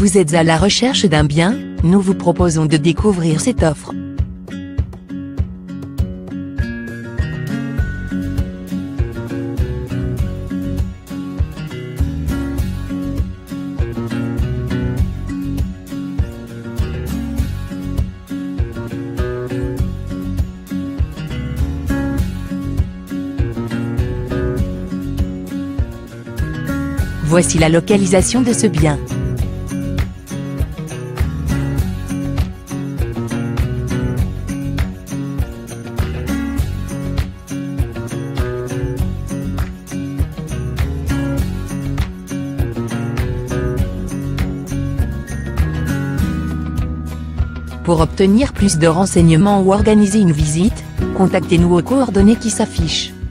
Vous êtes à la recherche d'un bien? Nous vous proposons de découvrir cette offre. Voici la localisation de ce bien. Pour obtenir plus de renseignements ou organiser une visite, contactez-nous aux coordonnées qui s'affichent.